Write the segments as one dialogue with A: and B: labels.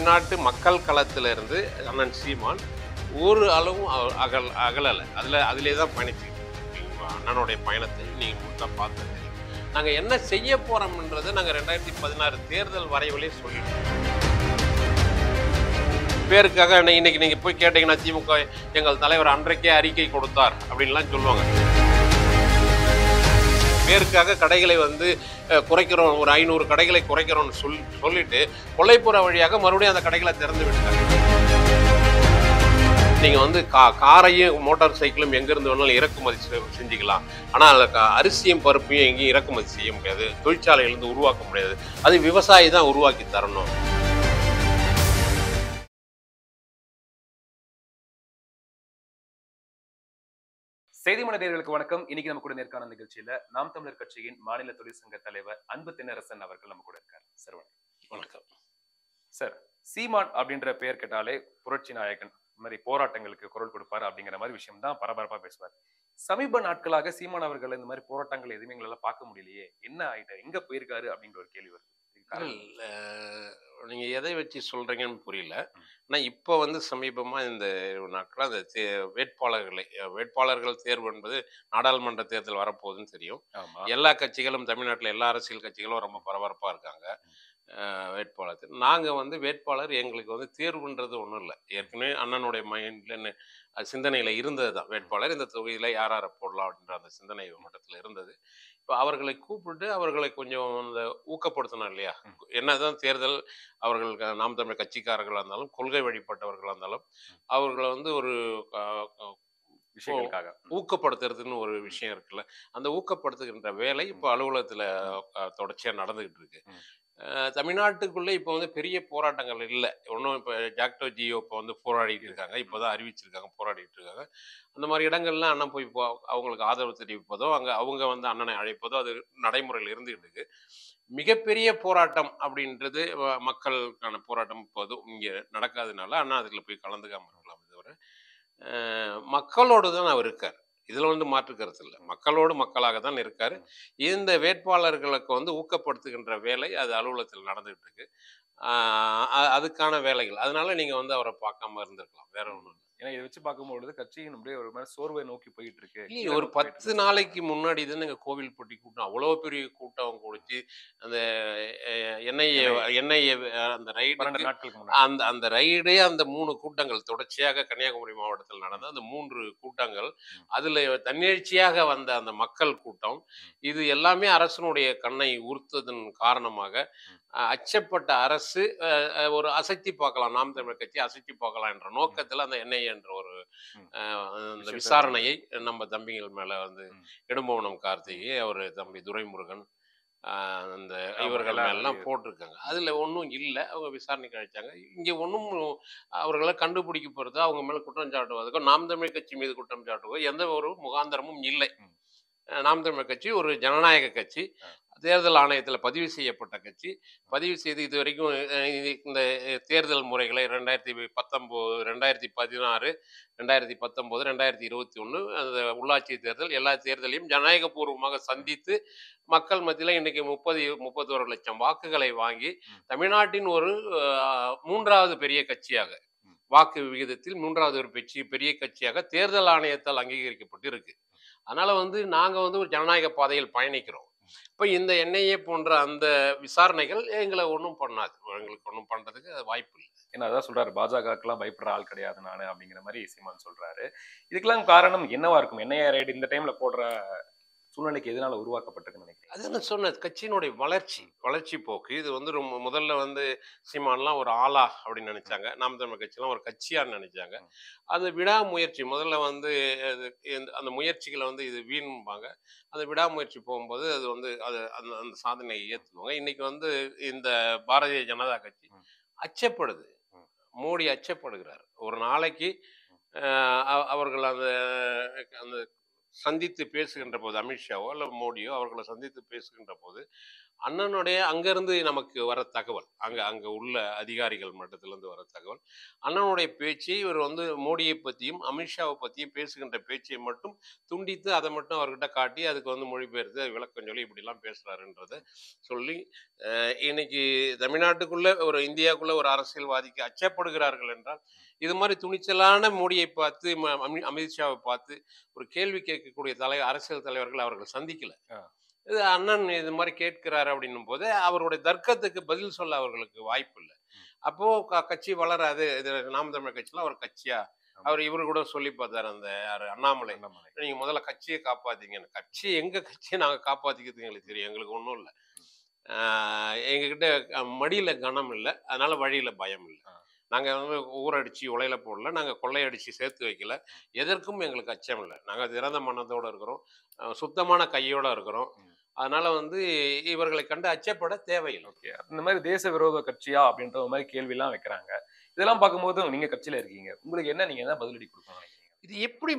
A: தமிழ்நாட்டு மக்கள் களத்திலிருந்து அண்ணன் சீமான் ஒரு அளவும் அகலலை. அதிலே தான் பயணிச்சு அண்ணனுடைய பயணத்தை நீங்கள் முழுக்க பார்த்து நாங்கள் என்ன செய்ய போகிறோம்ன்றதை நாங்கள் 2016 தேர்தல் வரைவிலே சொல்லிட்டோம். பேருக்காக இன்னைக்கு நீங்கள் போய் கேட்டீங்கன்னா திமுக எங்கள் தலைவர் அன்றைக்கே அறிக்கை கொடுத்தார் அப்படின்லாம் சொல்லுவாங்க. பேருக்காக கடைகளை குறைக்கிறோம், ஒரு 500 கடைகளை குறைக்கிறோம்னு சொல்லிட்டு கொல்லைப்புற வழியாக மறுபடியும் அந்த கடைகளை திறந்து விட்டாங்க. நீங்கள் காரையும் மோட்டார் சைக்கிளும் எங்கேருந்து வேணாலும் இறக்குமதி செஞ்சுக்கலாம். ஆனால் அதில் அரிசியும் பருப்பையும் எங்கேயும் இறக்குமதி செய்ய முடியாது, தொழிற்சாலையிலேருந்து உருவாக்க முடியாது. அது விவசாயி தான் உருவாக்கி தரணும்.
B: செய்தி மனிதர்களுக்கு வணக்கம். இன்னைக்கு நம்ம கூட நேர்காணல் நிகழ்ச்சியில நாம் தமிழர் கட்சியின் மாநில தொழிற்சங்க தலைவர் அன்பு தென்னரசன் அவர்கள் நம்ம கூட இருக்காரு. சார்
A: வணக்கம்.
B: சார், சீமான் அப்படின்ற பெயர் கேட்டாலே புரட்சி நாயகன், இந்த மாதிரி போராட்டங்களுக்கு குரல் கொடுப்பாரு அப்படிங்கிற மாதிரி விஷயம் தான் பரபரப்பா பேசுவார். சமீப நாட்களாக சீமான் அவர்கள் இந்த மாதிரி போராட்டங்கள் எதுவுமே எங்களால பார்க்க முடியலையே, என்ன ஆயிட்டாரு, எங்க போயிருக்காரு அப்படிங்கிற ஒரு கேள்வி வருது.
A: நீங்க எதை வச்சு சொல்றீங்கன்னு புரியல. ஆனால் இப்போ சமீபமா இந்த நாட்கள் அந்த வேட்பாளர்கள் தேர்வு என்பது நாடாளுமன்ற தேர்தல் வரப்போகுதுன்னு தெரியும். எல்லா கட்சிகளும் தமிழ்நாட்டில் எல்லா அரசியல் கட்சிகளும் ரொம்ப பரபரப்பா இருக்காங்க. வேட்பாளர் நாங்கள் வேட்பாளர் எங்களுக்கு தேர்வுன்றது ஒன்றும் இல்லை. ஏற்கனவே அண்ணனுடைய மைண்டில் சிந்தனையில் இருந்தது தான் வேட்பாளர் இந்த தொகுதியில் யார் யாரை போடலாம் அப்படின்ற அந்த சிந்தனை மட்டத்தில் இருந்தது. இப்போ அவர்களை கூப்பிட்டு அவர்களை கொஞ்சம் இந்த ஊக்கப்படுத்தணும் இல்லையா. என்னதான் தேர்தல், அவர்கள் நாம் தமிழர் கட்சிக்காரர்களாக இருந்தாலும் கொள்கை வழிபட்டவர்களாக இருந்தாலும் அவர்களை ஒரு
B: விஷயங்களுக்காக
A: ஊக்கப்படுத்துறதுன்னு ஒரு விஷயம் இருக்குல்ல. அந்த ஊக்கப்படுத்துகின்ற வேலை இப்போ அலுவலகத்தில் தொடர்ச்சியாக நடந்துகிட்டு இருக்கு. தமிழ்நாட்டுக்குள்ளே இப்போ பெரிய போராட்டங்கள் இல்லை ஒன்றும். இப்போ ஜாக்டோ ஜியோ இப்போ போராடிட்டு இருக்காங்க, இப்போதான் அறிவிச்சிருக்காங்க போராடிட்டு இருக்காங்க. அந்த மாதிரி இடங்கள்லாம் அண்ணன் போய் அவங்களுக்கு ஆதரவு தெரிவிப்பதோ அவங்க அண்ணனை அழைப்பதோ அது நடைமுறையில் இருந்துகிட்டு இருக்கு. மிகப்பெரிய போராட்டம் அப்படின்றது மக்களுக்கான போராட்டம் இப்போதும் இங்கே நடக்காதனால அண்ணா அதில் போய் கலந்துக்காம இருக்கலாம். தவிர மக்களோடு தான் அவர் இருக்கார். இதுல மாற்று கருத்து இல்லை. மக்களோடு மக்களாக தான் இருக்காரு. இந்த வேட்பாளர்களுக்கு ஊக்கப்படுத்துகின்ற வேலை அது அலுவலகத்தில் நடந்துகிட்டு இருக்கு. அதுக்கான வேலைகள். அதனால நீங்க அவரை பார்க்காம இருந்திருக்கலாம், வேற ஒன்றும் இல்லை.
B: ஏன்னா இதை வச்சு பார்க்கும்பொழுது கட்சியின் அப்படியே ஒரு மாதிரி சோர்வை நோக்கி போயிட்டு இருக்கு.
A: ஒரு 10 நாளைக்கு முன்னாடி தான் கோவில்பட்டி கூட்டம் அவ்வளோ பெரிய கூட்டம் கூடிச்சு. அந்த என்ஐஏ அந்த ரைடு அந்த ரைடே அந்த 3 கூட்டங்கள் தொடர்ச்சியாக கன்னியாகுமரி மாவட்டத்தில் நடந்த அந்த 3 கூட்டங்கள், அதுல தன்னெழுச்சியாக வந்த அந்த மக்கள் கூட்டம், இது எல்லாமே அரசனுடைய கண்ணை உறுத்ததன் காரணமாக அச்சப்பட்ட அரசு ஒரு அசைத்தி பார்க்கலாம், நாம் தமிழர் கட்சி அசைத்தி பார்க்கலாம் என்ற நோக்கத்தில் அந்த என்ஐஏ என்ற ஒரு அந்த விசாரணையை நம்ம தம்பிகள் மேல இடும்பவனம் கார்த்திகை, அவர் தம்பி துரைமுருகன், அந்த இவர்கள் மேலாம் போட்டிருக்காங்க. அதுல ஒன்றும் இல்லை. அவங்க விசாரணைக்கு அழைச்சாங்க. இங்க ஒன்றும் அவர்களை கண்டுபிடிக்க போறது, அவங்க மேல குற்றம் சாட்டுவதற்கோ நாம் தமிழ் கட்சி மீது குற்றம் சாட்டுவதோ எந்த ஒரு முகாந்திரமும் இல்லை. நாம் தமிழர் கட்சி ஒரு ஜனநாயக கட்சி, தேர்தல் ஆணையத்தில் பதிவு செய்யப்பட்ட கட்சி. பதிவு செய்து இது வரைக்கும் இந்த தேர்தல் முறைகளை 2019, 2016, 2019, 2021 அந்த உள்ளாட்சி தேர்தல் எல்லா தேர்தலையும் ஜனநாயகபூர்வமாக சந்தித்து மக்கள் மத்தியில் இன்னைக்கு 31 லட்சம் வாக்குகளை வாங்கி தமிழ்நாட்டின் ஒரு 3வது பெரிய கட்சியாக, வாக்கு விகிதத்தில் 3வது ஒரு பெரிய கட்சியாக தேர்தல் ஆணையத்தால் அங்கீகரிக்கப்பட்டு இருக்கு. அதனால நாங்க ஒரு ஜனநாயக பாதையில் பயணிக்கிறோம். இப்போ இந்த என்ஐஏ போன்ற அந்த விசாரணைகள் எங்களை ஒன்றும் பண்ணாது, எங்களுக்கு ஒன்றும் பண்றதுக்கு வாய்ப்பு இல்லை.
B: ஏன்னா அதான் சொல்றாரு, பாஜகக்கெல்லாம் பயப்படுற ஆள் கிடையாது நானு அப்படிங்கிற மாதிரி சீமான் சொல்றாரு. இதுக்கெல்லாம் காரணம் என்னவா இருக்கும்? என்ஐஏ ரைடு இந்த டைம்ல போடுற சூழ்நிலைக்கு எதனால உருவாக்கப்பட்டிருக்குன்னு நினைக்கிறேன்?
A: அது நான் சொன்ன கட்சியினுடைய வளர்ச்சி போக்கு. இது ரொம்ப முதல்ல சீமான்லாம் ஒரு ஆளா அப்படின்னு நினைச்சாங்க, நாம் தமிழர் கட்சியெல்லாம் ஒரு கட்சியான்னு நினைச்சாங்க. அது விடாமுயற்சி முதல்ல அந்த முயற்சிகளை இது வீண்பாங்க. அந்த விடாமுயற்சி போகும்போது அது அது அந்த சாதனையை ஏற்றுக்குவாங்க. இன்னைக்கு இந்த பாரதிய ஜனதா கட்சி அச்சப்படுது, மோடி அச்சப்படுகிறார். ஒரு நாளைக்கு அவர்கள் அந்த சந்தித்து பேசுகின்ற போது, அமித்ஷாவோ இல்லை மோடியோ அவர்களை சந்தித்து பேசுகின்ற போது அண்ணனுடைய அங்கிருந்து நமக்கு வர தகவல், அங்க அங்க உள்ள அதிகாரிகள் மட்டத்திலிருந்து வர தகவல், அண்ணனுடைய பேச்சு இவர் வந்து மோடியை பத்தியும் அமித்ஷாவை பத்தியும் பேசுகின்ற பேச்சை மட்டும் துண்டித்து அதை மட்டும் அவர்கிட்ட காட்டி அதுக்கு வந்து மொழிபெயர்த்து விளக்கம் சொல்லி இப்படிலாம் பேசுறாருன்றத சொல்லி இன்னைக்கு தமிழ்நாட்டுக்குள்ள ஒரு இந்தியாவுக்குள்ள ஒரு அரசியல்வாதிக்கு அச்சப்படுகிறார்கள் என்றால் இது மாதிரி துணிச்சலான மோடியை பார்த்து அமித்ஷாவை பார்த்து ஒரு கேள்வி கேட்கக்கூடிய அரசியல் தலைவர்கள் அவர்கள் சந்திக்கல. இது அண்ணன் இது மாதிரி கேட்கிறாரு அப்படின்னும் போது அவருடைய தர்க்கத்துக்கு பதில் சொல்ல அவர்களுக்கு வாய்ப்பு இல்லை. அப்போ கட்சி வளராது. இது நாம் தமிழர் கட்சியில அவர் கட்சியா அவர் இவரு கூட சொல்லி பார்த்தாரு அந்த யாரு அண்ணாமலை, நீங்க முதல்ல கட்சியை காப்பாத்தீங்கன்னு. கட்சி எங்க கட்சியை நாங்க காப்பாத்திக்கிறதுக்கு எங்களுக்கு தெரியும், எங்களுக்கு ஒன்றும் இல்லை, எங்ககிட்ட மடியில கனம் இல்லை, அதனால வழியில பயம் இல்லை, நாங்கள் வந்து ஊரடிச்சு உலையில போடல, நாங்கள் கொள்ளையடிச்சு சேர்த்து வைக்கல, எதற்கும் எங்களுக்கு அச்சம் இல்லை, நாங்கள் திறந்த மனதோடு இருக்கிறோம், சுத்தமான கையோட இருக்கிறோம், அதனால வந்து இவர்களை கண்டு அச்சப்பட தேவையில்லை.
B: ஓகே, இந்த மாதிரி தேச விரோத கட்சியா அப்படின்ற மாதிரி கேள்வி எல்லாம் வைக்கிறாங்க. இதெல்லாம் பார்க்கும்போது நீங்க கட்சியில இருக்கீங்க, உங்களுக்கு என்ன, நீங்க என்ன பதிலடி கொடுக்கணும் நினைக்கிறீங்க?
A: இது எப்படி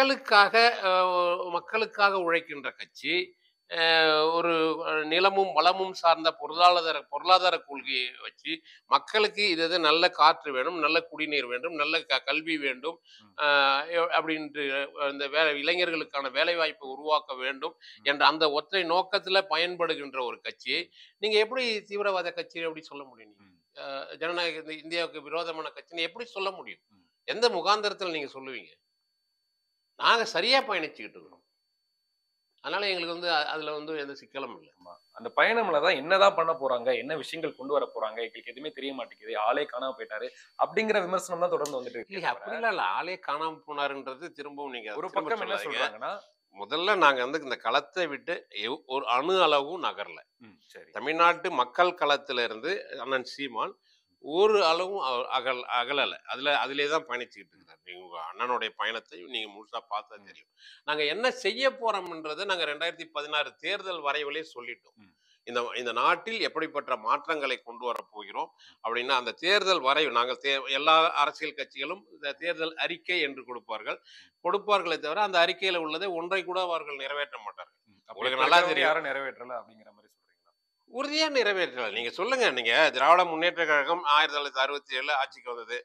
A: மக்களுக்காக உழைக்கின்ற கட்சி, ஒரு நிலமும் வளமும் சார்ந்த பொருளாதார கொள்கையை வச்சு மக்களுக்கு இது நல்ல காற்று வேணும், நல்ல குடிநீர் வேண்டும், நல்ல கல்வி வேண்டும், அப்படின்ட்டு இந்த இளைஞர்களுக்கான வேலை வாய்ப்பை உருவாக்க வேண்டும் என்ற அந்த ஒற்றை நோக்கத்துல பயன்படுகின்ற ஒரு கட்சியை நீங்க எப்படி தீவிரவாத கட்சி எப்படி சொல்ல முடியும்? ஜனநாயக இந்தியாவுக்கு விரோதமான கட்சின்னு எப்படி சொல்ல முடியும்? எந்த முகாந்திரத்தில் நீங்க சொல்லுவீங்க? நாங்க சரியா பயணிச்சுக்கிட்டு இருக்கிறோம், அதனால எங்களுக்கு வந்து அதுல வந்து எந்த சிக்கலும் இல்லை.
B: அந்த பயணம்லதான் என்னதான் பண்ண போறாங்க, என்ன விஷயங்கள் கொண்டு வர போறாங்க, எங்களுக்கு எதுவுமே தெரிய மாட்டேங்குது, ஆளே காணாம போயிட்டாரு அப்படிங்கிற விமர்சனம் தான் தொடர்ந்து வந்துட்டு இருக்கு.
A: அப்படிலாம் இல்ல, ஆளே காணாம போனாருன்றது திரும்பவும் நீங்க
B: ஒரு பக்கம் என்ன சொல்றாங்கன்னா,
A: முதல்ல நாங்க வந்து இந்த களத்தை விட்டு ஒரு அணு அளவும் நகரல. தமிழ்நாட்டு மக்கள் களத்துல இருந்து அண்ணன் சீமான் ஒரு அளவும் அகலல. அதிலே தான் பயணிச்சுக்கிட்டு இருக்கிறார். நீங்க அண்ணனுடைய பயணத்தை நீங்க முழுசா பார்த்தா தெரியும். நாங்க என்ன செய்ய போறோம்ன்றதை நாங்க 2016 தேர்தல் வரைவிலே சொல்லிட்டோம். இந்த நாட்டில் எப்படிப்பட்ட மாற்றங்களை கொண்டு வர போகிறோம் அப்படின்னா அந்த தேர்தல் வரைவு நாங்கள் எல்லா அரசியல் கட்சிகளும் இந்த தேர்தல் அறிக்கை என்று கொடுப்பார்களே தவிர அந்த அறிக்கையில உள்ளதை ஒன்றை கூட அவர்கள் நிறைவேற்ற மாட்டார்கள். உங்களுக்கு நல்லா தெரியும்
B: யாரும் நிறைவேற்றல அப்படிங்கிற மாதிரி சொல்றீங்களா?
A: உறுதியா நிறைவேற்றல. நீங்க சொல்லுங்க, நீங்க திராவிட முன்னேற்ற கழகம் 1967 ஆட்சிக்கு வந்தது,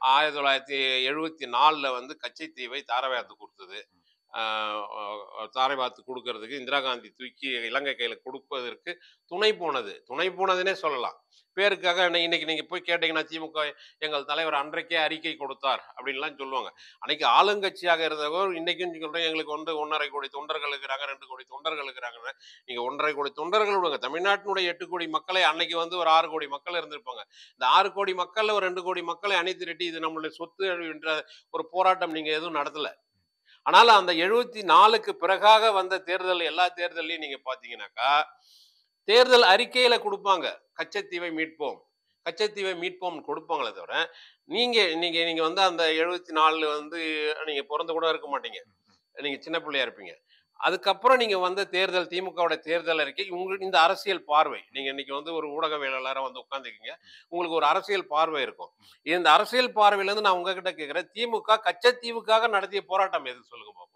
A: 1974 வந்து கச்சைத்தீவை தாரவாத்து கொடுத்தது, தாரை பார்த்து கொடுக்கறதுக்கு இந்திரா காந்தி தூக்கி இலங்கை கையில கொடுப்பதற்கு துணை போனதுன்னே சொல்லலாம். பேருக்காக இன்னைக்கு நீங்க போய் கேட்டீங்கன்னா திமுக எங்கள் தலைவர் அன்றைக்கே அறிக்கை கொடுத்தார் அப்படின்லாம் சொல்லுவாங்க. அன்னைக்கு ஆளுங்கட்சியாக இருந்தவர் இன்னைக்கும் சொல்றேன், எங்களுக்கு வந்து 1.5 கோடி தொண்டர்கள் இருக்கிறாங்க, 2 கோடி தொண்டர்கள் இருக்கிறாங்க. நீங்க 1.5 கோடி தொண்டர்கள் விடுங்க, தமிழ்நாட்டினுடைய 8 கோடி மக்களை அன்னைக்கு வந்து ஒரு 6 கோடி மக்கள் இருந்திருப்பாங்க. இந்த 6 கோடி மக்கள்ல ஒரு 2 கோடி மக்களை அணி திரட்டி இது நம்மளுடைய சொத்து என்ற ஒரு போராட்டம் நீங்க எதுவும் நடத்தல. ஆனால் அந்த 74க்கு பிறகாக வந்த தேர்தல் எல்லா தேர்தலையும் நீங்க பாத்தீங்கன்னாக்கா தேர்தல் அறிக்கையில கொடுப்பாங்க, கச்சத்தீவை மீட்போம் கொடுப்பாங்களே தவிர நீங்க நீங்க வந்து அந்த 74 வந்து நீங்க பிறந்து கூட இருக்க மாட்டீங்க, நீங்க சின்ன பிள்ளையா இருப்பீங்க. அதுக்கப்புறம் நீங்க வந்த தேர்தல் திமுகவோட தேர்தல் அறிக்கை உங்களுக்கு இந்த அரசியல் பார்வை, நீங்க இன்னைக்கு வந்து ஒரு ஊடகவியலாளரா வந்து உட்காந்துக்கீங்க, உங்களுக்கு ஒரு அரசியல் பார்வை இருக்கும். இந்த அரசியல் பார்வையில இருந்து நான் உங்ககிட்ட கேட்கிறேன், திமுக கச்சத்தீவுக்காக நடத்திய போராட்டம் எது சொல்லுங்க பாப்போம்?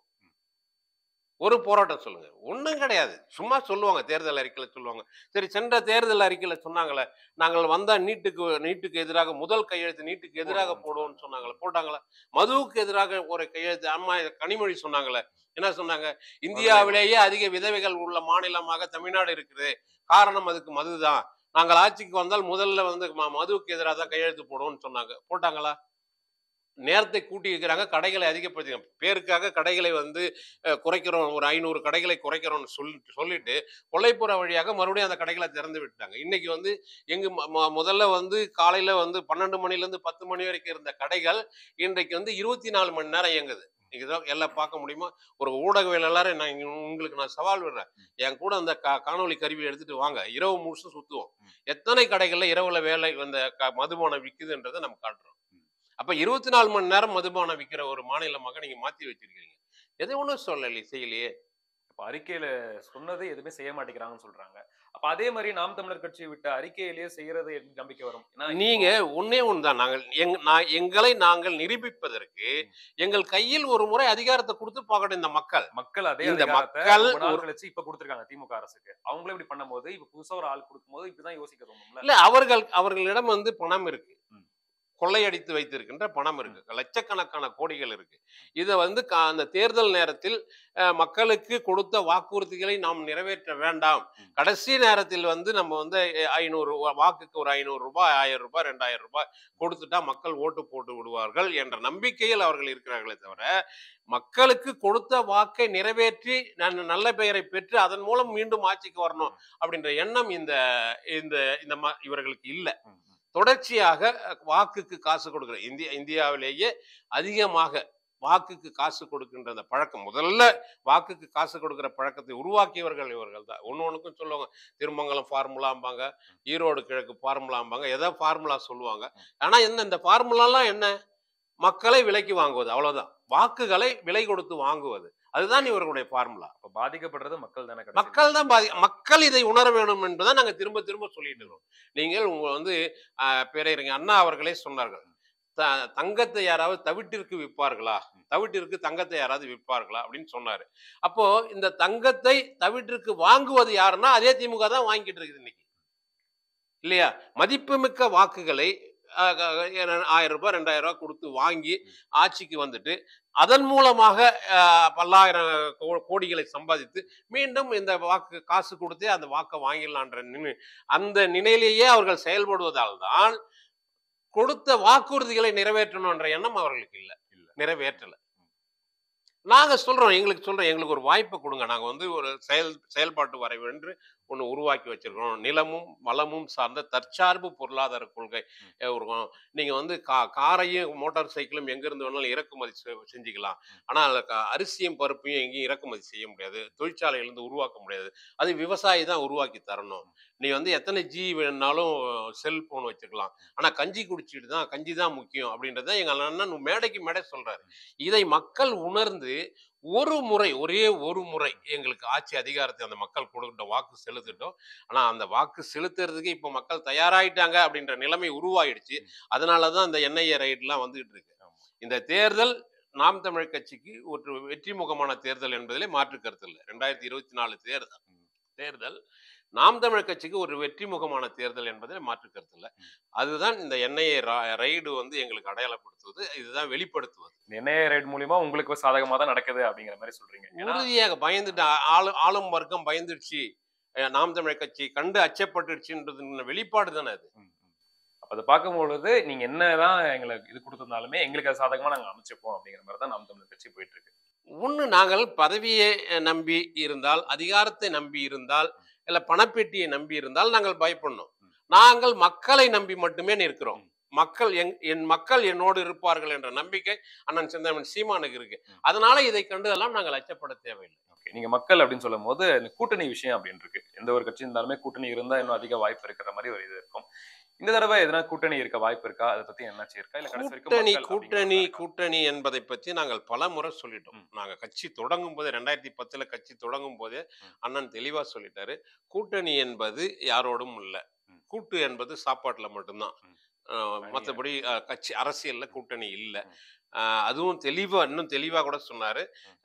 A: ஒரு போராட்டம் சொல்லுங்க. ஒண்ணும் கிடையாது. சும்மா சொல்லுவாங்க, தேர்தல் அறிக்கையில சொல்லுவாங்க. சரி, சென்ற தேர்தல் அறிக்கையில சொன்னாங்களே நாங்கள் வந்தா நீட்டுக்கு எதிராக முதல் கையெழுத்து நீட்டுக்கு எதிராக போடுவோம்னு சொன்னாங்களே, போட்டாங்களா? மதுவுக்கு எதிராக ஒரு கையெழுத்து அம்மா கனிமொழி சொன்னாங்களே, என்ன சொன்னாங்க? இந்தியாவிலேயே அதிக விதவைகள் உள்ள மாநிலமாக தமிழ்நாடு இருக்குது, காரணம் அதுக்கு மதுதான், நாங்கள் ஆட்சிக்கு வந்தால் முதல்ல வந்து மதுவுக்கு எதிராக தான் கையெழுத்து போடுவோம்னு சொன்னாங்க. போட்டாங்களா? நேரத்தை கூட்டி வைக்கிறாங்க, கடைகளை அதிகப்படுத்தி பேருக்காக கடைகளை வந்து குறைக்கிறோம், ஒரு 500 கடைகளை குறைக்கிறோம்னு சொல்லிட்டு கொல்லைப்புற வழியாக மறுபடியும் அந்த கடைகளை திறந்து விட்டாங்க. இன்னைக்கு வந்து முதல்ல வந்து காலையில வந்து 12 மணிலேருந்து 10 மணி வரைக்கும் இருந்த கடைகள் இன்றைக்கு வந்து 24 மணி நேரம் இயங்குது. இதுதான் எல்லாம் பார்க்க முடியுமா? ஒரு ஊடகவியலாளர் உங்களுக்கு நான் சவால் விடுறேன், என் கூட அந்த காணொலி கருவி எடுத்துட்டு வாங்க, இரவு முழுசும் சுத்துவோம், எத்தனை கடைகள்ல இரவுல வேலை அந்த மதுபானம் விற்குதுன்றதை நம்ம காட்டுறோம். அப்ப 24 மணி நேரம் மதுபானம் விற்கிற ஒரு மாநிலமாக நீங்க மாத்தி வச்சிருக்கீங்க. எதை ஒன்றும் செய்யலையே.
B: அறிக்கையில சொன்னதை எதுவுமே செய்ய மாட்டேங்கிறாங்கன்னு சொல்றாங்க. அப்ப அதே மாதிரி நாம் தமிழர் கட்சி விட்ட அறிக்கையிலேயே செய்யறது எப்படி நம்பிக்கை வரும்? ஏன்னா
A: நீங்க ஒண்ணே ஒண்ணுதான். எங்களை நாங்கள் நிரூபிப்பதற்கு எங்கள் கையில் ஒரு முறை அதிகாரத்தை கொடுத்து பார்க்கட்டும் இந்த மக்கள்.
B: மக்கள் அதே
A: இந்த
B: அதிகாரத்தை
A: மக்கள்
B: ரொம்ப நாள் கழிச்சு இப்ப கொடுத்திருக்காங்க திமுக அரசுக்கு. அவங்களே இப்படி பண்ணும்போது இப்ப புதுசா ஒரு ஆள் கொடுக்கும்போது இப்படிதான் யோசிக்க தோணும்ல.
A: இல்ல அவர்களிடம் வந்து பணம் இருக்கு. கொள்ளையடித்து வைத்திருக்கின்ற பணம் இருக்கு. லட்சக்கணக்கான கோடிகள் இருக்கு. இதை வந்து அந்த தேர்தல் நேரத்தில் மக்களுக்கு கொடுத்த வாக்குறுதிகளை நாம் நிறைவேற்ற வேண்டாம். கடைசி நேரத்தில் வந்து நம்ம வந்து 500 வாக்குக்கு ஒரு 500 ரூபாய், 1000 ரூபாய், 2000 ரூபாய் கொடுத்துட்டா மக்கள் ஓட்டு போட்டு விடுவார்கள் என்ற நம்பிக்கையில் அவர்கள் இருக்கிறார்களே தவிர, மக்களுக்கு கொடுத்த வாக்கை நிறைவேற்றி நல்ல பெயரை பெற்று அதன் மூலம் மீண்டும் ஆட்சிக்கு வரணும் அப்படின்ற எண்ணம் இந்த இவர்களுக்கு இல்லை. தொடர்ச்சியாக வாக்குக்கு காசு கொடுக்கிற இந்தியாவிலேயே அதிகமாக வாக்குக்கு காசு கொடுக்கின்ற அந்த பழக்கம், முதல்ல வாக்குக்கு காசு கொடுக்கிற பழக்கத்தை உருவாக்கியவர்கள் இவர்கள் தான். ஒன்னுக்கும் சொல்லுவாங்க, திருமங்கலம் ஃபார்முலாம்பாங்க, ஈரோடு கிழக்கு ஃபார்முலாம்பாங்க, ஏதோ ஃபார்முலா சொல்லுவாங்க. ஆனா இந்த ஃபார்முலாலாம் என்ன? மக்களை விலைக்கு வாங்குவது, அவ்வளவுதான். வாக்குகளை விலை கொடுத்து வாங்குவது, அதுதான் இவர்களுடைய ஃபார்முலா.
B: அப்ப பாதிக்கப்படுறது மக்கள் தானே.
A: மக்கள் தான் மக்கள் இதை உணர வேண்டும் என்பதை நாங்க திரும்ப திரும்ப சொல்லிட்டு இருக்கோம். நீங்கள் உங்க வந்து பேரறிஞர் அண்ணா அவர்களே சொன்னார்கள், தங்கத்தை யாராவது தவிட்டிற்கு விற்பார்களா, தவிட்டிற்கு தங்கத்தை யாராவது விற்பார்களா அப்படின்னு சொன்னாரு. அப்போ இந்த தங்கத்தை தவிட்டிற்கு வாங்குவது யாருன்னா அதே திமுக தான் வாங்கிட்டு இருக்குது இன்னைக்கு, இல்லையா? மதிப்புமிக்க வாக்குகளை 1000 ரூபாய் 2000 ரூபாய் கொடுத்து வாங்கி ஆட்சிக்கு வந்துட்டு அதன் மூலமாக பல்லாயிரம் கோடிகளை சம்பாதித்து மீண்டும் இந்த வாக்கு காசு கொடுத்து அந்த வாக்கை வாங்கிடலான்ற அந்த நிலையிலேயே அவர்கள் செயல்படுவதால் தான் கொடுத்த வாக்குறுதிகளை நிறைவேற்றணும்ன்ற எண்ணம் அவர்களுக்கு இல்லை, நிறைவேற்றல. நாங்க சொல்றோம், எங்களுக்கு ஒரு வாய்ப்பை கொடுங்க. நாங்க வந்து ஒரு செயல்பாட்டு வரைவு என்று ஒன்று உருவாக்கி வச்சிருக்கோம். நிலமும் வளமும் சார்ந்த தற்சார்பு பொருளாதார கொள்கை இருக்கும். நீங்க வந்து காரையும் மோட்டார் சைக்கிளும் எங்கிருந்து வேணாலும் இறக்குமதி செஞ்சுக்கலாம். ஆனால் அரிசியும் பருப்பையும் எங்கேயும் இறக்குமதி செய்ய முடியாது, தொழிற்சாலையிலிருந்து உருவாக்க முடியாது. அது விவசாயி தான் உருவாக்கி தரணும். நீ வந்து எத்தனை ஜி வேணுனாலும் செல்போன் வச்சுக்கலாம், ஆனா கஞ்சி குடிச்சிட்டு தான், கஞ்சி தான் முக்கியம் அப்படின்றத எங்க அண்ணன் மேடைக்கு மேடை சொல்றாரு. இதை மக்கள் உணர்ந்து ஒரே ஒரு முறை எங்களுக்கு ஆட்சி அதிகாரத்தை அந்த மக்கள் கொடுக்கிட்டோம், வாக்கு செலுத்திட்டோம். ஆனா அந்த வாக்கு செலுத்துறதுக்கு இப்ப மக்கள் தயாராயிட்டாங்க அப்படின்ற நிலைமை உருவாயிடுச்சு. அதனாலதான் இந்த என்ஐஏ ரைட்லாம் வந்துகிட்டு இருக்கு. இந்த தேர்தல் நாம் தமிழர் கட்சிக்கு ஒரு வெற்றி முகமான தேர்தல் என்பதிலே மாற்று கருத்து இல்லை. 2024 தேர்தல் நாம் தமிழர் கட்சிக்கு ஒரு வெற்றி முகமான தேர்தல் என்பதில் மாற்று கருத்து இல்லை. அதுதான் இந்த என்ஐஏ ரைடு வந்து எங்களுக்கு அடையாளப்படுத்துவது, இதுதான் வெளிப்படுத்துவது.
B: என்ஐஏ ரைடு மூலியமா உங்களுக்கு சாதகமா தான் நடக்குது அப்படிங்கிற மாதிரி சொல்றீங்க.
A: உறுதியாக பயந்துட்டு ஆளும் வர்க்கம் பயந்துடுச்சு, நாம் தமிழர் கட்சி கண்டு அச்சப்பட்டுடுச்சுன்றது வெளிப்பாடு தானே அது.
B: அதை பார்க்கும்பொழுது நீங்க என்னதான் எங்களுக்கு இது கொடுத்திருந்தாலுமே எங்களுக்கு அது சாதகமா நாங்க அமைச்சுப்போம் அப்படிங்கிற மாதிரி தான் நாம் தமிழர் கட்சி போயிட்டு இருக்கு.
A: ஒண்ணு, நாங்கள் பதவியை நம்பி இருந்தால், அதிகாரத்தை நம்பி இருந்தால், இல்ல பணப்பெட்டியை நம்பி இருந்தால் நாங்கள் பயப்படணும். நாங்கள் மக்களை நம்பி மட்டுமே நிற்கிறோம். மக்கள் என்னோடு இருப்பார்கள் என்ற நம்பிக்கை அண்ணன் செந்தமிழ் சீமானுக்கு இருக்கு. அதனால இதை கண்டு எல்லாம் நாங்கள் அச்சப்பட தேவையில்லை.
B: நீங்க மக்கள் அப்படின்னு சொல்லும் போது இந்த கூட்டணி விஷயம் அப்படின்னு இருக்கு. எந்த ஒரு கட்சி இருந்தாலுமே கூட்டணி இருந்தா இன்னும் அதிக வாய்ப்பு இருக்கிற மாதிரி ஒரு இது இருக்கும். இந்த தடவை எதனா கூட்டணி இருக்க வாய்ப்பு இருக்கா? அதை பத்தி என்னாச்சு இருக்கா? இல்ல கடைசி வரைக்கும்
A: கூட்டணி என்பதை பற்றி நாங்கள் பல முறை சொல்லிட்டோம். நாங்க கட்சி தொடங்கும் போதே 2010 கட்சி தொடங்கும் போதே அண்ணன் தெளிவா சொல்லிட்டாரு, கூட்டணி என்பது யாரோடும் இல்லை, கூட்டு என்பது சாப்பாட்டுல மட்டும்தான், மற்றபடி கட்சி அரசியல்ல கூட்டணி இல்லை. அதுவும் இன்னும் தெளிவா கூட சொன்னாரு.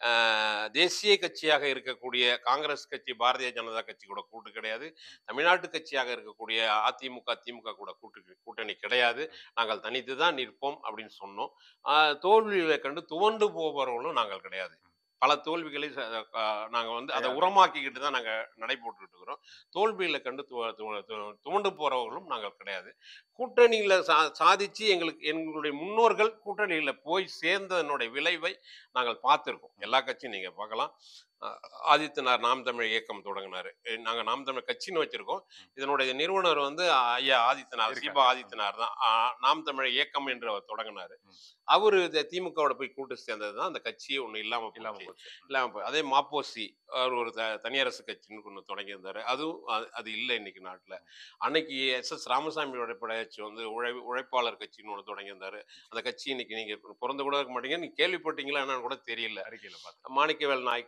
A: தேசிய கட்சியாக இருக்கக்கூடிய காங்கிரஸ் கட்சி, பாரதிய ஜனதா கட்சி கூட கூட்டு கிடையாது. தமிழ்நாட்டு கட்சியாக இருக்கக்கூடிய அதிமுக, திமுக கூட கூட்டணி கிடையாது. நாங்கள் தனித்து தான் நிற்போம் அப்படின்னு சொன்னோம். தோல்வியை கண்டு துவண்டு போபவர்களும் நாங்கள் கிடையாது. பல தோல்விகளை நாங்க வந்து அதை உரமாக்கிக்கிட்டு தான் நாங்க நடைபோட்டு இருக்கிறோம். தோல்வியில கண்டு துவண்டு போறவர்களும் நாங்கள் கிடையாது. கூட்டணியில சாதிச்சு எங்களுடைய முன்னோர்கள் கூட்டணியில போய் சேர்ந்ததனுடைய விளைவை நாங்கள் பார்த்திருக்கோம். எல்லா கட்சியும் நீங்க பார்க்கலாம். ஆதித்தனார் நாம் தமிழ் இயக்கம் தொடங்கினாரு. நாங்க நாம் தமிழ் கட்சின்னு வச்சிருக்கோம். இதனுடைய நிறுவனர் வந்து ஐயா ஆதித்தனார், சீபா ஆதித்தனார் தான் நாம் தமிழ் இயக்கம் என்று அவர் தொடங்கினாரு. அவரு திமுகவோட போய் கூட்டு சேர்ந்ததுதான் அந்த கட்சியே ஒண்ணு இல்லாம போய், அதே மாப்போசி அவர் ஒரு தனியரசு கட்சின்னு ஒண்ணு தொடங்கி இருந்தாரு. அதுவும் அது இல்லை இன்னைக்கு நாட்டுல. அன்னைக்கு SS ராமசாமியோட படையாச்சி வந்து உழைப்பாளர் கட்சின்னு ஒண்ணு தொடங்கி இருந்தாரு. அந்த கட்சி இன்னைக்கு நீங்க பிறந்து கூட இருக்க மாட்டீங்க, நீங்க கேள்விப்பட்டீங்களா என்னன்னு கூட தெரியல.
B: அறிக்கையில
A: மாணிக்கவேல் நாயக்கர் ஒரு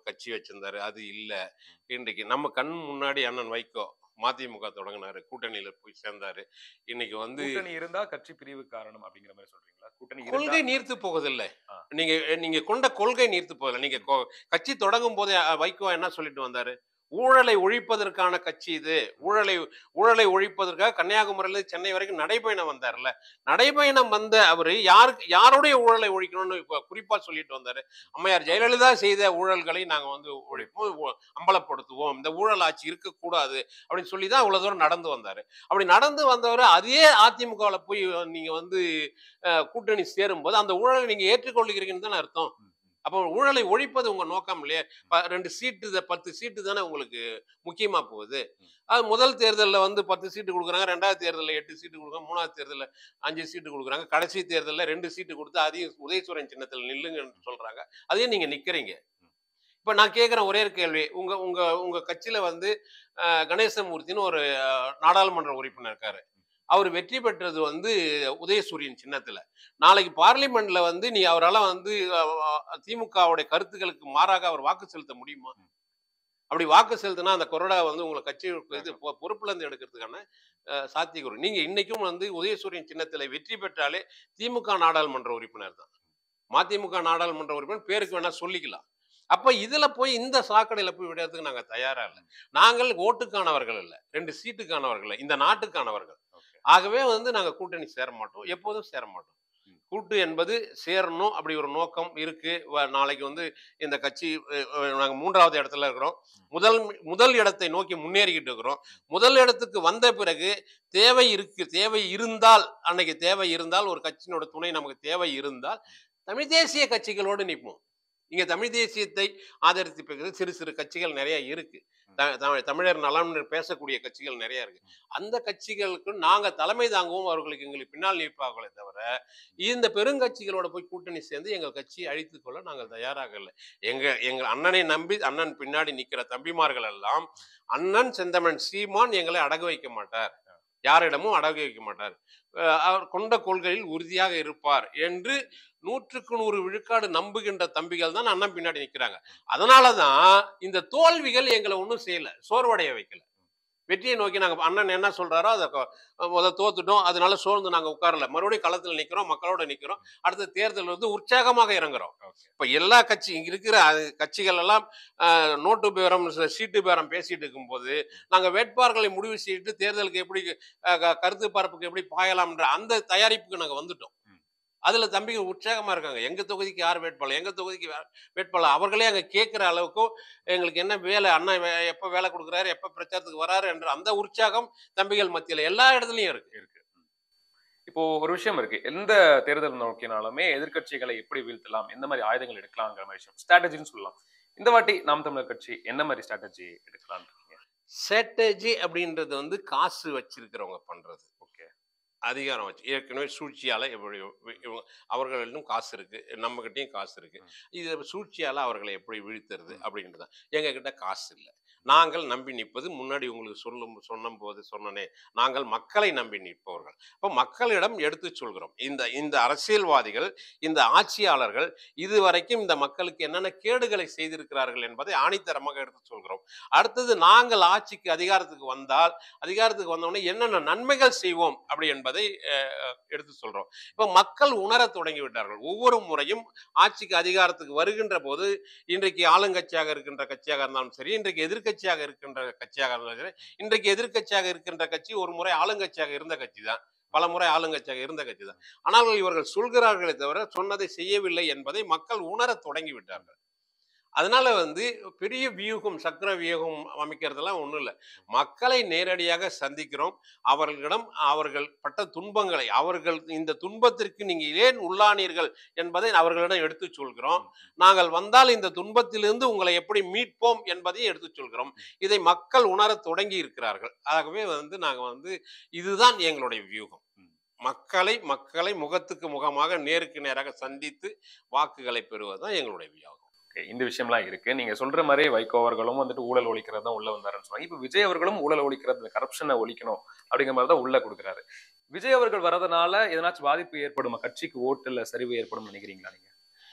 A: கட்சி வச்சிருந்தாரு, அது இல்ல. இன்றைக்கு நம்ம கண் முன்னாடி அண்ணன் வைகோ மதிமுக தொடங்கினாரு, கூட்டணியில போய் சேர்ந்தாரு. இன்னைக்கு வந்து
B: கூட்டணி இருந்தா கட்சி பிரிவு காரணம் அப்படிங்கிற மாதிரி சொல்றீங்களா? கூட்டணி இருந்தா
A: கொள்கை நீர்த்து போகுதில்ல.
B: ஆ,
A: நீங்க நீங்க கொண்ட கொள்கை நீர்த்து போகல. நீங்க கட்சி தொடங்கும் போதே வைகோ என்ன சொல்லிட்டு வந்தாரு? ஊழலை ஒழிப்பதற்கான கட்சி இது. ஊழலை ஊழலை ஒழிப்பதற்காக கன்னியாகுமரியில சென்னை வரைக்கும் நடைபயணம் வந்தார்ல. நடைபயணம் வந்த அவரு யாருடைய ஊழலை ஒழிக்கணும்னு குறிப்பா சொல்லிட்டு வந்தாரு. அம்மையார் ஜெயலலிதா செய்த ஊழல்களை நாங்க வந்து ஒழிப்போம், அம்பலப்படுத்துவோம். இந்த ஊழல் ஆட்சி இருக்கக்கூடாது அப்படின்னு சொல்லி தான் இவ்வளவு தூரம் நடந்து வந்தாரு. அப்படி நடந்து வந்தவர் அதே அதிமுகவில் போய் நீங்க வந்து கூட்டணி சேரும்போது அந்த ஊழலை நீங்க ஏற்றுக்கொள்கிறீங்கன்னு தானே அர்த்தம். அப்போ ஊழலை ஒழிப்பது உங்க நோக்கம் இல்லையே. 2 சீட்டு 10 சீட்டு தானே உங்களுக்கு முக்கியமா போகுது. அது முதல் தேர்தலில் வந்து 10 சீட்டு கொடுக்குறாங்க, 2வது தேர்தலில் 8 சீட்டு கொடுக்குறாங்க, 3வது தேர்தலில் 5 சீட்டு கொடுக்குறாங்க, கடைசி தேர்தலில் 2 சீட்டு கொடுத்து அதையும் உதயசூரியன் சின்னத்தில் நில்லுங்கன்னு சொல்றாங்க. அதையும் நீங்க நிக்கிறீங்க. இப்ப நான் கேட்கிறேன் ஒரே ஒரு கேள்வி. உங்க உங்க உங்க கட்சியில வந்து கணேசமூர்த்தின்னு ஒரு நாடாளுமன்ற உறுப்பினர் இருக்காரு. அவர் வெற்றி பெற்றது வந்து உதயசூரியன் சின்னத்துல. நாளைக்கு பார்லிமெண்ட்ல வந்து நீ அவரால வந்து திமுகவுடைய கருத்துக்களுக்கு மாறாக அவர் வாக்கு செலுத்த முடியுமா? அப்படி வாக்கு செலுத்தினா அந்த கொறடா வந்து உங்களை கட்சி இது பொறுப்புல இருந்து எடுக்கிறதுக்கான சாத்தியக்கூறு. நீங்க இன்னைக்கும் வந்து உதயசூரியன் சின்னத்துல வெற்றி பெற்றாலே திமுக நாடாளுமன்ற உறுப்பினர் தான். மதிமுக நாடாளுமன்ற உறுப்பினர் பேருக்கு வேணா சொல்லிக்கலாம். அப்ப இதுல போய் இந்த சாக்கடையில போய் விடுறதுக்கு நாங்க தயாரா இல்லை. நாங்கள் ஓட்டுக்கானவர்கள் இல்லை, 2 சீட்டுக்கானவர்கள் இல்லை, இந்த நாட்டுக்கானவர்கள். ஆகவே வந்து நாங்க கூட்டணி சேர மாட்டோம், எப்போதும் சேர மாட்டோம். கூட்டு என்பது சேரணும் அப்படி ஒரு நோக்கம் இருக்கு. நாளைக்கு வந்து இந்த கட்சி நாங்க 3வது இடத்துல இருக்கிறோம். முதல் இடத்தை நோக்கி முன்னேறிக்கிட்டு இருக்கிறோம். முதல் இடத்துக்கு வந்த பிறகு தேவை இருந்தால், அன்னைக்கு தேவை இருந்தால், ஒரு கட்சியினோட துணை நமக்கு தேவை இருந்தால் தமிழ் தேசிய கட்சிகளோடு நிற்போம். இங்க தமிழ் தேசியத்தை ஆதரித்து சிறு சிறு கட்சிகள் நிறைய இருக்கு. தமிழர் நலன் பேசக்கூடிய கட்சிகள் நிறைய இருக்கு. அந்த கட்சிகளுக்கு நாங்க தலைமை தாங்கவும் அவர்களுக்கு எங்களுக்கு பின்னால் நிற்பார்களே தவிர இந்த பெருங்கட்சிகளோட போய் கூட்டணி சேர்ந்து எங்கள் கட்சியை அழித்துக் கொள்ள நாங்கள் தயாராக இல்லை. எங்கள் அண்ணனை நம்பி அண்ணன் பின்னாடி நிற்கிற தம்பிமார்கள் எல்லாம் அண்ணன் செந்தமன் சீமான் எங்களை அடகு வைக்க மாட்டார், யாரிடமும் அடகு வைக்க மாட்டார், அவர் கொண்ட கொள்கையில் உறுதியாக இருப்பார் என்று 100க்கு 100 விழுக்காடு நம்புகின்ற தம்பிகள் தான் அண்ணன் பின்னாடி நிற்கிறாங்க. அதனாலதான் இந்த தோல்விகள் எங்களை ஒன்றும் செய்யல, சோர்வடைய வைக்கல. வெற்றியை நோக்கி நாங்க அண்ணன் என்ன சொல்றாரோ அதை தோத்துட்டோம், அதனால சோர்ந்து நாங்க உட்காரல. மறுபடியும் களத்தில் நிக்கிறோம், மக்களோட நிக்கிறோம். அடுத்த தேர்தல் வந்து உற்சாகமாக இறங்குறோம். இப்ப எல்லா கட்சி இங்க இருக்கிற கட்சிகள் எல்லாம் நோட்டு பேரம் சீட்டு பேரம் பேசிட்டு இருக்கும் போது நாங்க வேட்பாளர்களை முடிவு செய்துட்டு தேர்தலுக்கு எப்படி கருத்து பரப்புக்கு எப்படி பாயலாம்ன்ற அந்த தயாரிப்புக்கு நாங்க வந்துட்டோம். அதுல தம்பிகள் உற்சாகமா இருக்காங்க. எங்க தொகுதிக்கு யார் வேட்பாளர், எங்க தொகுதிக்கு வேட்பாளர் அவர்களே அங்க கேட்கிற அளவுக்கும் எங்களுக்கு என்ன வேலை, அண்ணன் எப்ப வேலை கொடுக்குறாரு, எப்ப பிரச்சாரத்துக்கு வராரு என்ற அந்த உற்சாகம் தம்பிகள் மத்தியில எல்லா இடத்துலயும் இருக்கு.
B: இப்போ ஒரு விஷயம் இருக்கு. எந்த தேர்தல் நோக்கினாலுமே எதிர்கட்சிகளை எப்படி வீழ்த்தலாம், எந்த மாதிரி ஆயுதங்கள் எடுக்கலாங்கிற மாதிரி விஷயம் ஸ்ட்ராட்டஜின்னு சொல்லலாம். இந்த வாட்டி நாம் தமிழர் கட்சி என்ன மாதிரி ஸ்ட்ராட்டஜி எடுக்கலாம்?
A: ஸ்ட்ராட்டஜி அப்படின்றது வந்து காசு வச்சிருக்கிறவங்க பண்றது. அதிகாரம் வச்சு ஏற்கனவே சூழ்ச்சியால அவர்களிடம் காசு இருக்கு, நம்ம கிட்டையும் காசு இருக்கு. இது சூழ்ச்சியால அவர்களை எப்படி வீழ்த்துறது அப்படின்றதான். எங்க கிட்ட காசு இல்லை, நாங்கள் நம்பி நிற்பது முன்னாடி உங்களுக்கு சொன்னனே, நாங்கள் மக்களை நம்பி நிற்பவர்கள். அப்போ மக்களிடம் எடுத்து சொல்கிறோம். இந்த அரசியல்வாதிகள், இந்த ஆட்சியாளர்கள் இதுவரைக்கும் இந்த மக்களுக்கு என்னென்ன கேடுகளை செய்திருக்கிறார்கள் என்பதை ஆணித்தரமாக எடுத்து சொல்கிறோம். அடுத்தது நாங்கள் ஆட்சிக்கு அதிகாரத்துக்கு வந்தோடனே என்னென்ன நன்மைகள் செய்வோம் அப்படி என்பதை எடுத்து சொல்றோம். இப்ப மக்கள் உணர தொடங்கி விட்டார்கள். ஒவ்வொரு முறையும் ஆட்சிக்கு அதிகாரத்துக்கு வருகின்ற போது, இன்றைக்கு ஆளுங்கட்சியாக இருக்கின்ற கட்சியாக இருந்தாலும் சரி, இன்றைக்கு எதிர்கட்சியாக இருக்கின்ற கட்சியாக இருந்தாலும் சரி, இன்றைக்கு எதிர்கட்சியாக இருக்கின்ற கட்சி ஒரு முறை ஆளுங்கட்சியாக இருந்த கட்சி தான், பல முறை ஆளுங்கட்சியாக இருந்த கட்சி தான். ஆனால் இவர்கள் சொல்கிறார்களே தவிர சொன்னதை செய்யவில்லை என்பதை மக்கள் உணர தொடங்கி விட்டார்கள். அதனால வந்து பெரிய வியூகம், சக்கர வியூகம் அமைக்கிறதுலாம் ஒன்றும் இல்லை. மக்களை நேரடியாக சந்திக்கிறோம். அவர்களிடம் அவர்கள் பட்ட துன்பங்களை, அவர்கள் இந்த துன்பத்திற்கு நீங்கள் ஏன் உள்ளானீர்கள் என்பதை அவர்களிடம் எடுத்து சொல்கிறோம். நாங்கள் வந்தால் இந்த துன்பத்திலிருந்து உங்களை எப்படி மீட்போம் என்பதையும் எடுத்து சொல்கிறோம். இதை மக்கள் உணர தொடங்கி இருக்கிறார்கள். ஆகவே வந்து நாங்கள் வந்து இதுதான் எங்களுடைய வியூகம். மக்களை முகத்துக்கு முகமாக நேருக்கு நேராக சந்தித்து வாக்குகளை பெறுவதுதான் எங்களுடைய வியூகம்.
B: இந்த விஷயம்லாம் இருக்கு. நீங்க சொல்ற மாதிரி வைகோ அவர்களும் வந்துட்டு ஊழல் ஒழிக்கிறது தான் உள்ள வந்தாருன்னு சொன்னாங்க. இப்ப விஜய் அவர்களும் ஊழல் ஒழிக்கிறது, கரப்ஷனை ஒழிக்கணும் அப்படிங்கிற மாதிரி தான் உள்ள கொடுக்குறாரு. விஜய் அவர்கள் வரதுனால எதனாச்சும் பாதிப்பு ஏற்படும், கட்சிக்கு ஓட்டுல சரிவு ஏற்படும் நினைக்கிறீங்களா நீங்க?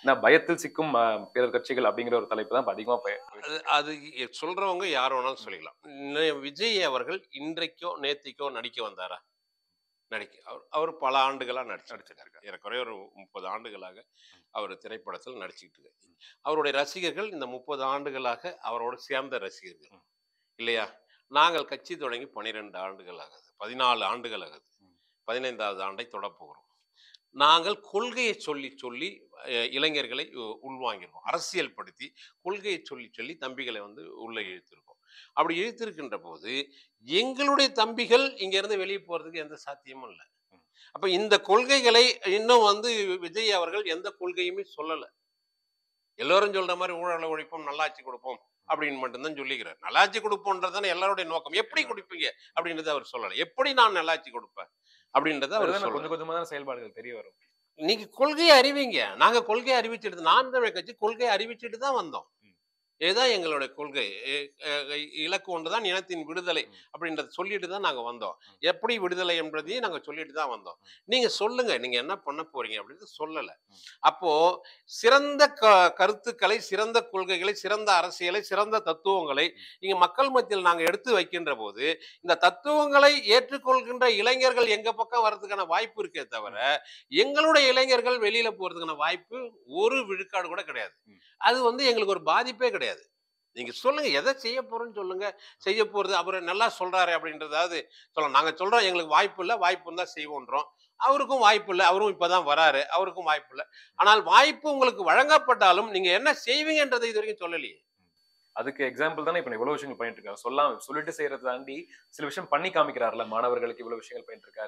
B: நான் பயத்தில் சிக்கும் பிறர் கட்சிகள் அப்படிங்கிற ஒரு தலைப்பு தான் அதிகமா
A: அது சொல்றவங்க யார் வேணாலும் சொல்லிக்கலாம். விஜய் அவர்கள் இன்றைக்கோ நேத்திக்கோ நடிக்க வந்தாரா? அவர் பல ஆண்டுகளா நடிச்சிருக்காரு. ஏறக்குறைய ஒரு 30 ஆண்டுகளாக அவர் திரைப்படத்தில் நடிச்சுக்கிட்டு இருக்காரு. அவருடைய ரசிகர்கள் இந்த 30 ஆண்டுகளாக அவரோட சேர்ந்த ரசிகர்கள் இல்லையா? நாங்கள் கட்சி தொடங்கி 12 ஆண்டுகள் ஆகுது, 14 ஆண்டுகள் ஆகுது, 15வது ஆண்டை தொடப்போகிறோம். நாங்கள் கொள்கையை சொல்லி சொல்லி இளைஞர்களை உள்வாங்கிருக்கோம். அரசியல் படுத்தி கொள்கையை சொல்லி சொல்லி தம்பிகளை உள்ள இழுத்திருக்கோம். அப்படி இழுத்திருக்கின்ற போது எங்களுடைய தம்பிகள் இங்க இருந்து வெளியே போறதுக்கு எந்த சாத்தியமும் இல்லை. அப்ப இந்த கொள்கைகளை இன்னும் விஜய் அவர்கள் எந்த கொள்கையுமே சொல்லல. எல்லோரும் சொல்ற மாதிரி ஊழலை ஒழிப்போம், நல்லாட்சி கொடுப்போம் அப்படின்னு மட்டும்தான் சொல்லிக்கிறார். நல்லாட்சி கொடுப்போன்றதான எல்லாருடைய நோக்கம். எப்படி கொடுப்பீங்க அப்படின்றத அவர் சொல்லல. எப்படி நான் நல்லாட்சி கொடுப்பேன் அப்படின்றத அவர்
B: கொஞ்சம் கொஞ்சமா தான் செயல்பாடுகள் தெரிய வரும்.
A: நீங்க கொள்கையை அறிவிங்க. நாங்க கொள்கையை அறிவிச்சுட்டு, நாம் தமிழர் கட்சி கொள்கையை அறிவிச்சுட்டு தான் வந்தோம். இதுதான் எங்களுடைய கொள்கை. இலக்கு ஒன்றுதான், இனத்தின் விடுதலை அப்படின்றத சொல்லிட்டு தான் நாங்க வந்தோம். எப்படி விடுதலை என்பதையும் நாங்க சொல்லிட்டு தான் வந்தோம். நீங்க சொல்லுங்க, நீங்க என்ன பண்ண போறீங்க அப்படின்னு சொல்லல. அப்போ சிறந்த கருத்துக்களை, சிறந்த கொள்கைகளை, சிறந்த அரசியலை, சிறந்த தத்துவங்களை இங்க மக்கள் மத்தியில் நாங்க எடுத்து வைக்கின்ற போது இந்த தத்துவங்களை ஏற்றுக்கொள்கின்ற இளைஞர்கள் எங்க பக்கம் வர்றதுக்கான வாய்ப்பு இருக்கே தவிர எங்களுடைய இளைஞர்கள் வெளியில போறதுக்கான வாய்ப்பு ஒரு விழுக்காடு கூட கிடையாது. அது எங்களுக்கு ஒரு பாதிப்பே கிடையாது. நீங்க சொல்லுங்க, எதை செய்ய போறோம்னு சொல்லுங்க. செய்ய போறது அவரு நல்லா சொல்றாரு அப்படின்றதாவது சொல்லலாம். நாங்க சொல்றோம் எங்களுக்கு வாய்ப்பு இல்லை, வாய்ப்பு இருந்தா செய்வோன்றோம். அவருக்கும் வாய்ப்பு இல்லை, அவரும் இப்பதான் வராரு, அவருக்கும் வாய்ப்பு இல்லை. ஆனால் வாய்ப்பு உங்களுக்கு வழங்கப்பட்டாலும் நீங்க என்ன செய்வீங்கன்றதை இது வரைக்கும் சொல்லலையே.
B: அதுக்கு எக்ஸாம்பிள் தானே இப்ப இவ்வளவு விஷயங்கள் பண்ணிட்டு இருக்காரு. சொல்லிட்டு செய்யறது தாண்டி சில விஷயம் பண்ணி காமிக்கிறாருல, மாணவர்களுக்கு இவ்வளவு விஷயங்கள் பண்ணிட்டு இருக்காரு.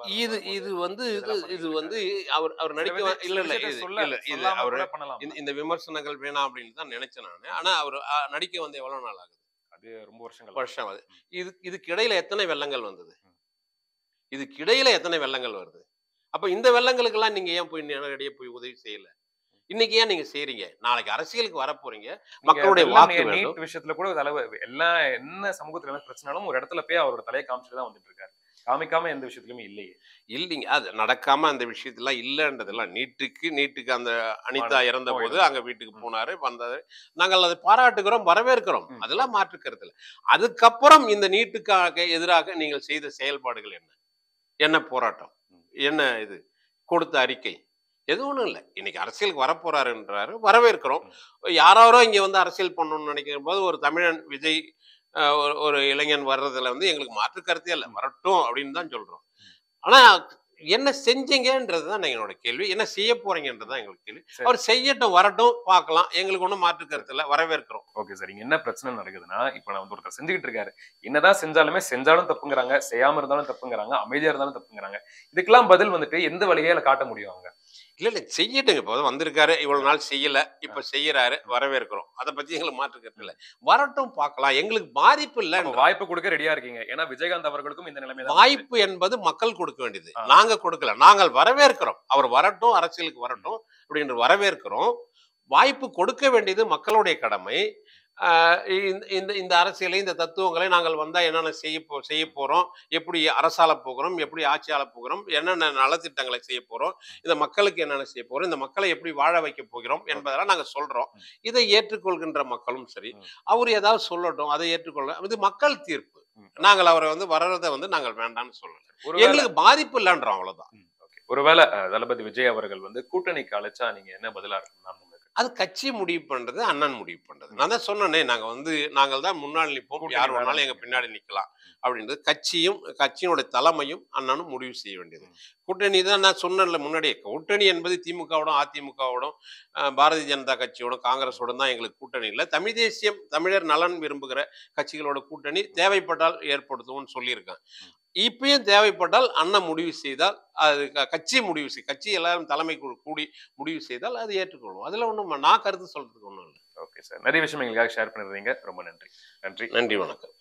A: அவர் நடிக்க இல்ல அவரு இந்த விமர்சனங்கள் வேணாம் அப்படின்னு தான் நினைச்சேன் நானு. ஆனா அவர் நடிக்க எவ்வளவு நாள் ஆகுது?
B: அது ரொம்ப
A: வருஷம் ஆகுது. இதுக்கு இடையில எத்தனை வெள்ளங்கள் வந்தது? இதுக்கு இடையில எத்தனை வெள்ளங்கள் வருது? அப்ப இந்த வெள்ளங்களுக்கு எல்லாம் நீங்க ஏன் போய் நேரடியா போய் உதவி செய்யல? இன்னைக்கு ஏன் நீங்க செய்றீங்க? நாளைக்கு அரசியலுக்கு வர போறீங்க, மக்களுடைய வாக்கு
B: நீட் விஷயத்துல கூட எல்லாம் என்ன சமூகத்துல என்ன பிரச்சனாலும் ஒரு இடத்துல போய் அவரோட தலையை காமிச்சிட்டு தான் வந்துட்டு இருக்காரு. காமிக்காம எந்த விஷயத்துலயுமே
A: இல்லைங்க. அது நடக்காம அந்த விஷயத்தெல்லாம் இல்லன்றதெல்லாம் நீட்டுக்கு அந்த அனிதா இறந்த போது அங்க வீட்டுக்கு போனாரு, வந்தாரு. நாங்கள் அதை பாராட்டுகிறோம், வரவேற்கிறோம். அதெல்லாம் மாற்றுக்கிறது இல்லை. அதுக்கப்புறம் இந்த நீட்டுக்காக எதிராக நீங்கள் செய்த செயல்பாடுகள் என்ன போராட்டம், என்ன இது கொடுத்த அறிக்கை? எதுவும் இல்லை. இன்னைக்கு அரசியலுக்கு வரப்போறாருன்றாரு, வரவேற்கிறோம். யாரோ இங்க அரசியல் பண்ணணும்னு நினைக்கிற போது ஒரு தமிழன் விஜய் ஒரு இளைஞன் வர்றதுல எங்களுக்கு மாற்று கருத்தே இல்லை, வரட்டும் அப்படின்னு தான் சொல்றோம். ஆனா என்ன செஞ்சீங்கன்றதுதான் எங்களோட கேள்வி. என்ன செய்ய போறீங்கன்றதுதான் எங்களுக்கு கேள்வி. அவர் செய்யட்டும், வரட்டும், பார்க்கலாம். எங்களுக்கு ஒன்றும் மாற்று கருத்து இல்லை, வரவேற்கிறோம்.
B: Okay sir. இங்க என்ன பிரச்சனை நடக்குதுன்னா, இப்ப நான் ஒருத்தர் செஞ்சுக்கிட்டு இருக்காரு, என்னதான் செஞ்சாலும் தப்புங்கிறாங்க, செய்யாம இருந்தாலும் தப்புங்கிறாங்க, அமைதியா இருந்தாலும் தப்புங்கிறாங்க. இதுக்கெல்லாம் பதில் எந்த வழியில காட்ட முடியும் அவங்க?
A: இல்ல செய்யட்டுங்க. இப்போ வந்திருக்காரு, இவ்வளவு நாள் செய்யல, இப்ப செய்யறாரு, வரவேற்கிறோம். அதை பத்தி எங்களுக்கு மாற்று கருத்து இல்லை. வரட்டும், பார்க்கலாம். எங்களுக்கு பாதிப்பு இல்லை.
B: வாய்ப்பு கொடுக்க ரெடியா இருக்கீங்க? ஏன்னா விஜயகாந்த் அவர்களுக்கும் இந்த நிலைமை.
A: வாய்ப்பு என்பது மக்கள் கொடுக்க வேண்டியது, நாங்க கொடுக்கல. நாங்கள் வரவேற்கிறோம். அவர் வரட்டும், அரசியலுக்கு வரட்டும் அப்படின்ற வரவேற்கிறோம். வாய்ப்பு கொடுக்க வேண்டியது மக்களுடைய கடமை. இந்த அரசியலை, இந்த தத்துவங்களை நாங்கள் வந்தா என்னென்ன செய்ய போறோம், எப்படி அரசால போகிறோம், எப்படி ஆட்சியாள போகிறோம், என்னென்ன நலத்திட்டங்களை செய்ய போறோம், இந்த மக்களுக்கு என்னென்ன செய்ய போறோம், இந்த மக்களை எப்படி வாழ வைக்க போகிறோம் என்பதெல்லாம் நாங்க சொல்றோம். இதை ஏற்றுக்கொள்கின்ற மக்களும் சரி, அவர் ஏதாவது சொல்லட்டும், அதை ஏற்றுக்கொள்ள. இது மக்கள் தீர்ப்பு. நாங்கள் அவரை வர்றதை நாங்கள் வேண்டாம்னு சொல்லல. எங்களுக்கு பாதிப்பு இல்லைன்றோம், அவ்வளவுதான்.
B: ஒருவேளை தளபதி விஜய் அவர்கள் கூட்டணிக்கு அழைச்சா நீங்க என்ன பதிலா இருக்கணும்?
A: அது கட்சி முடிவு பண்றது, அண்ணன் முடிவு பண்றது. நான் தான் சொன்னேனே, நாங்கள் தான் முன்னாள் நிற்போம், யார் வேணாலும் எங்க பின்னாடி நிக்கலாம் அப்படின்றது கட்சியினுடைய தலைமையும் அண்ணனும் முடிவு செய்ய வேண்டியது. கூட்டணி தான் நான் சொன்னேன்ல முன்னாடியே. கூட்டணி என்பது திமுகவோடும் அதிமுகவோடும் பாரதிய ஜனதா கட்சியோடும் காங்கிரஸோடும் தான் எங்களுக்கு கூட்டணி இல்லை. தமிழ் தேசியம், தமிழர் நலன் விரும்புகிற கட்சிகளோட கூட்டணி தேவைப்பட்டால் ஏற்படுத்துவோம்னு சொல்லியிருக்கேன். இப்பயும் தேவைப்பட்டால் அண்ணன் முடிவு செய்தால், அது கட்சி கட்சி எல்லாரும் தலைமை கூடி முடிவு செய்தால் அது ஏற்றுக்கொள்வோம். அதுல ஒண்ணும் நான் கருத்து சொல்றதுக்கு ஒண்ணும் இல்லை.
B: ஓகே சார், நிறைய விஷயம் எங்களுக்காக ஷேர் பண்ணிருந்தீங்க. ரொம்ப நன்றி.
A: நன்றி, வணக்கம்.